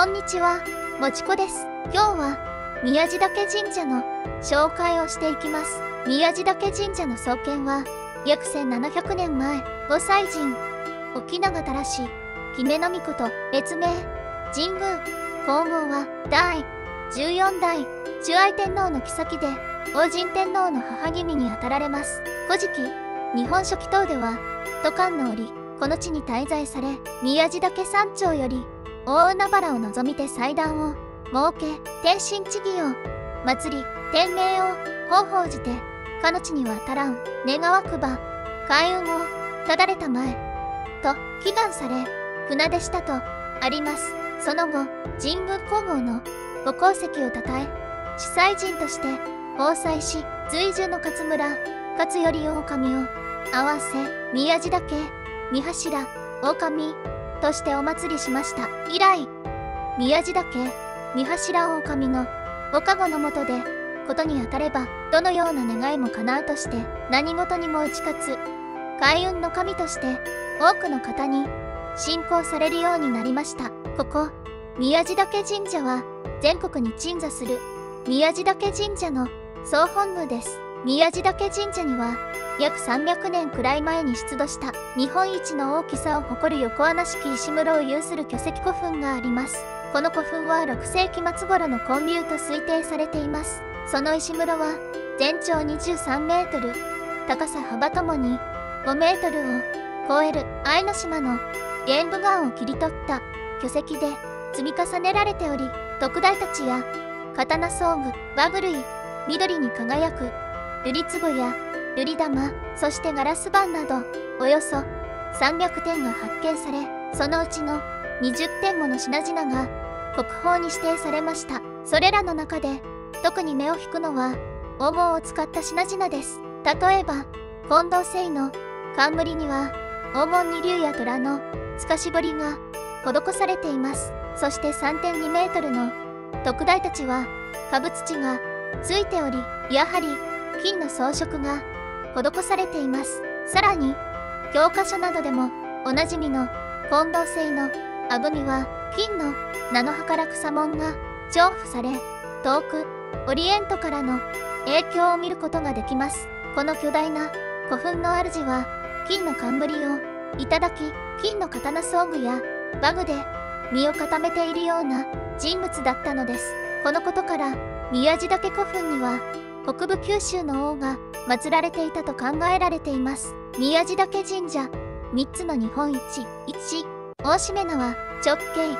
こんにちは、もちこです。今日は宮地嶽神社の紹介をしていきます。宮地嶽神社の創建は約1700年前、御祭神沖永忠氏姫命別名神宮皇后は第14代主愛天皇の后で王神天皇の母君にあたられます。古事記日本書紀等では渡韓の折この地に滞在され、宮地嶽山頂より大海原を望みて祭壇を設け、天神地義を祭り、天命を方法じてかの地に渡らん願わくば開運をただれたまえと祈願され、船出したとあります。その後、神宮皇后のご功績をたたえ、司祭神として奉祭し、随従の勝村勝頼大神を合わせ、宮地嶽三柱大神としてお祭りしました。以来、宮地嶽三柱大神のご加護のもとで、ことにあたればどのような願いも叶うとして、何事にも打ち勝つ開運の神として多くの方に信仰されるようになりました。ここ宮地嶽神社は全国に鎮座する宮地嶽神社の総本宮です。宮地嶽神社には約300年くらい前に出土した日本一の大きさを誇る横穴式石室を有する巨石古墳があります。この古墳は6世紀末頃の建立と推定されています。その石室は全長23メートル、高さ幅ともに5メートルを超える相島の玄武岩を切り取った巨石で積み重ねられており、特大太刀や刀装具、和具類、緑に輝く瑠璃壺や瑠璃玉、そしてガラス板などおよそ300点が発見され、そのうちの20点もの品々が国宝に指定されました。それらの中で特に目を引くのは黄金を使った品々です。例えば金銅製の冠には黄金に竜や虎の透かし彫りが施されています。そして 3.2 メートルの特大太刀は株土がついており、やはり金の装飾が施されています。さらに教科書などでもおなじみの金銅製のあぐみは金の菜の葉から草文が重複され、遠くオリエントからの影響を見ることができます。この巨大な古墳の主は金の冠をいただき、金の刀装具や馬具で身を固めているような人物だったのです。このことから宮地嶽古墳には北部九州の王が祀られていたと考えられています。宮地嶽神社3つの日本一。1、大しめ縄、直径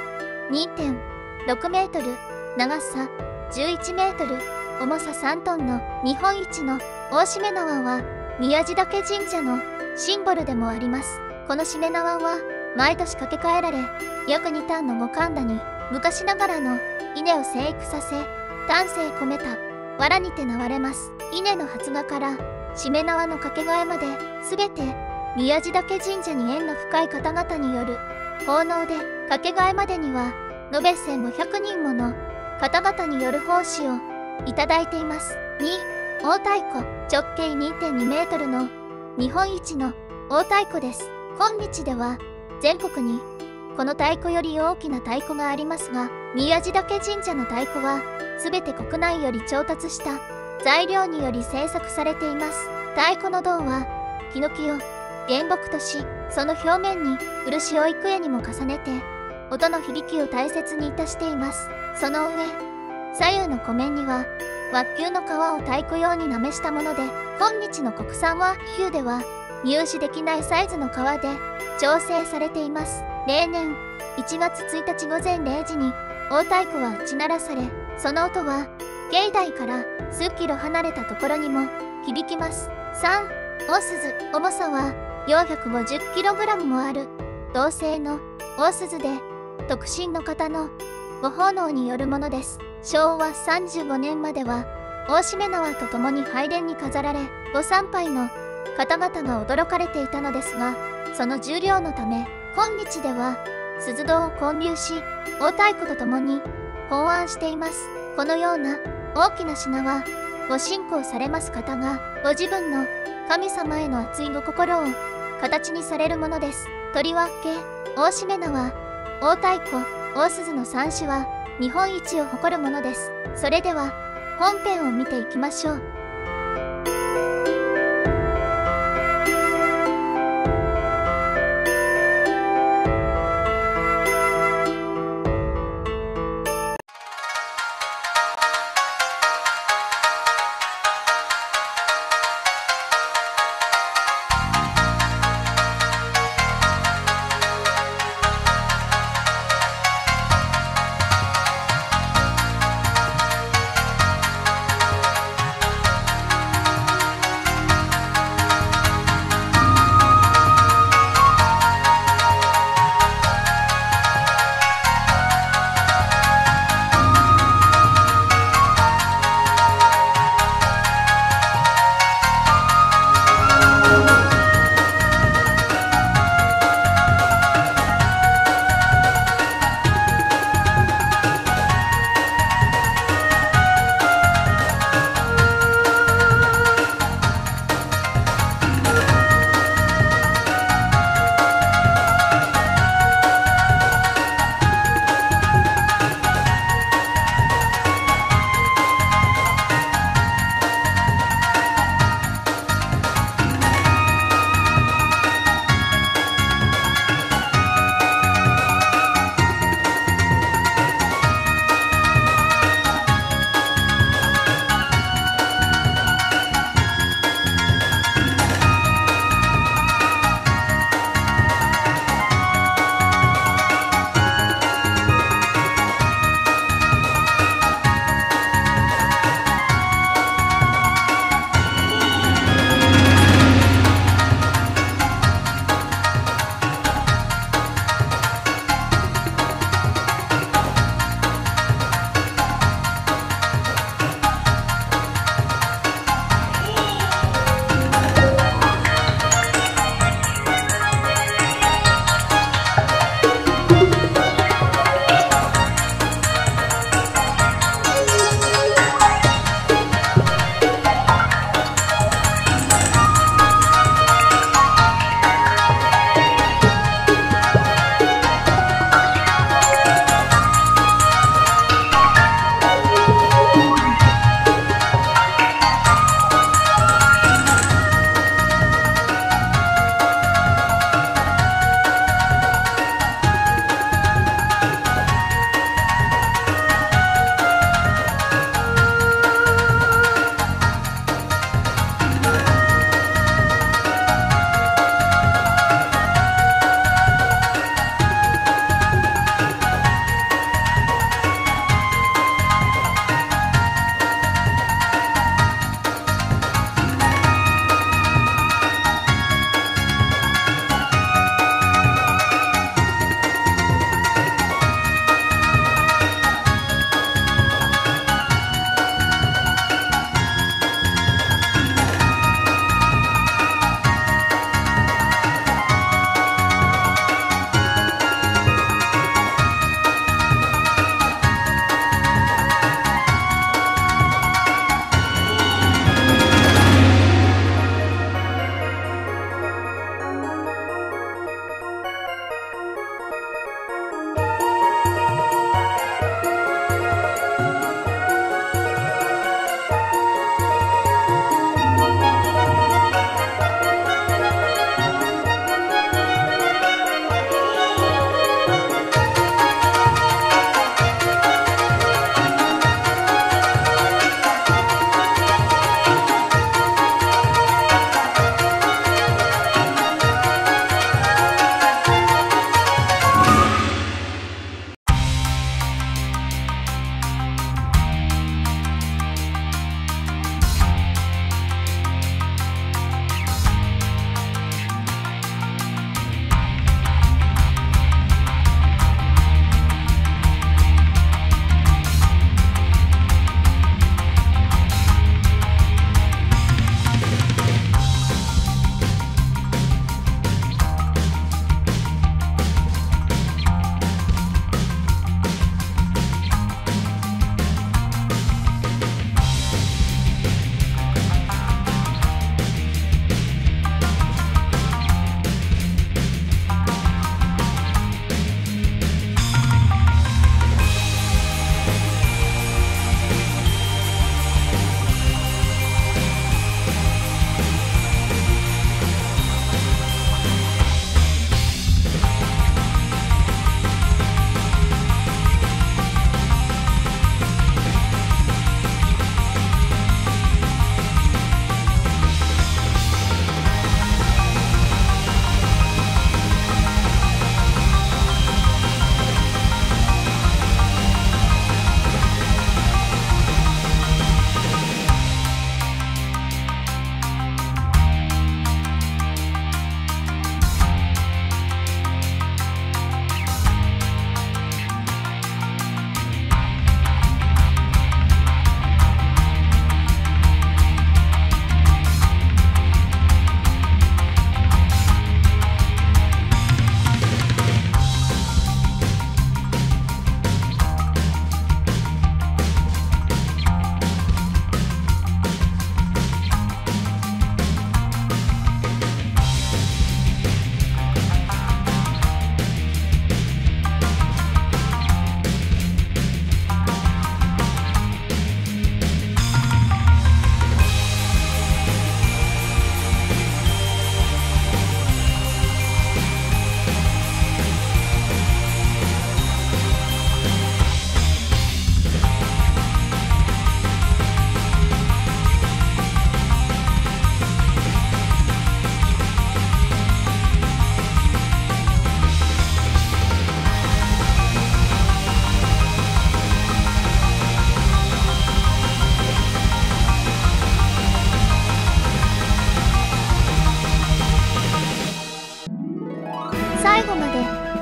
2.6 メートル、長さ11メートル、重さ3トンの日本一の大しめ縄は宮地嶽神社のシンボルでもあります。このしめ縄は毎年掛け替えられ、約2反の五反田に昔ながらの稲を生育させ、丹精込めた藁にて縄れます。稲の発芽からしめ縄の掛け替えまで、全て宮地嶽神社に縁の深い方々による奉納で、掛け替えまでには延べ1500人もの方々による奉仕をいただいています。2、大太鼓、直径 2.2 メートルの日本一の大太鼓です。今日では全国にこの太鼓より大きな太鼓がありますが、宮地嶽神社の太鼓は全て国内より調達した材料により製作されています。太鼓の胴はヒノキを原木とし、その表面に漆を幾重にも重ねて音の響きを大切にいたしています。その上、左右の湖面には和牛の皮を太鼓用になめしたもので、今日の国産和牛では入手できないサイズの皮で調整されています。例年1月1日午前0時に大太鼓は打ち鳴らされ、その音は境内から数キロ離れたところにも響きます。3、大鈴、重さは 450kg もある銅製の大鈴で、特進の方のご奉納によるものです。昭和35年までは大しめ縄とともに拝殿に飾られ、ご参拝の方々が驚かれていたのですが、その重量のため今日では鈴銅を混入し、大太鼓とともに奉安しています。このような大きな品はご信仰されます方がご自分の神様への熱いご心を形にされるものです。とりわけ大しめ縄、大太鼓、 オオスズの3種は日本一を誇るものです。それでは本編を見ていきましょう。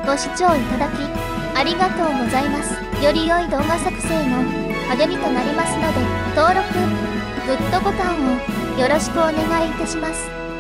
ご視聴いただきありがとうございます。より良い動画作成の励みとなりますので、登録、グッドボタンをよろしくお願いいたします。